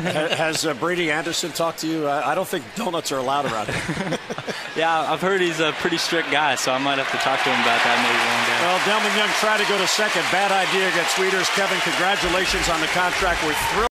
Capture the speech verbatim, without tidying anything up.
Has uh, Brady Anderson talked to you? I, I don't think donuts are allowed around here. Yeah, I've heard he's a pretty strict guy, so I might have to talk to him about that maybe one day. Well, Delman Young tried to go to second. Bad idea against Wieters. Kevin, congratulations on the contract. We're thrilled.